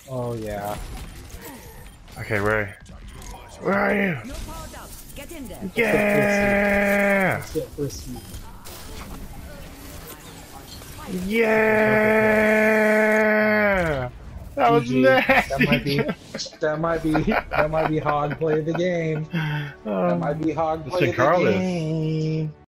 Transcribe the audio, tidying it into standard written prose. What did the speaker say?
Oh yeah. Okay, where are you? You're powered up. Get in there. Yeah! Let's get frisky. Yeah! That was GG. nasty. That might be hog play of the game. That might be hog Let's play see of the Carlos. game.